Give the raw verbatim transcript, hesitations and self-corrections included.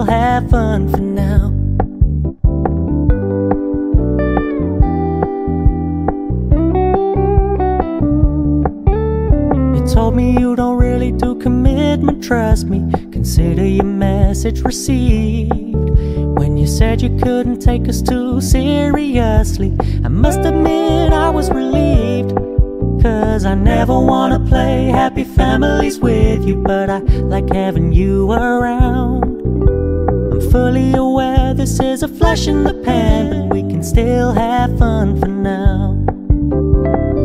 still have fun for now. You told me you don't really do commitment, trust me, consider your message received. When you said you couldn't take us too seriously, I must admit I was relieved. Cause I never wanna play happy families with you, but I like having you around. I'm fully aware this is a flash in the pan, but we can still have fun for now.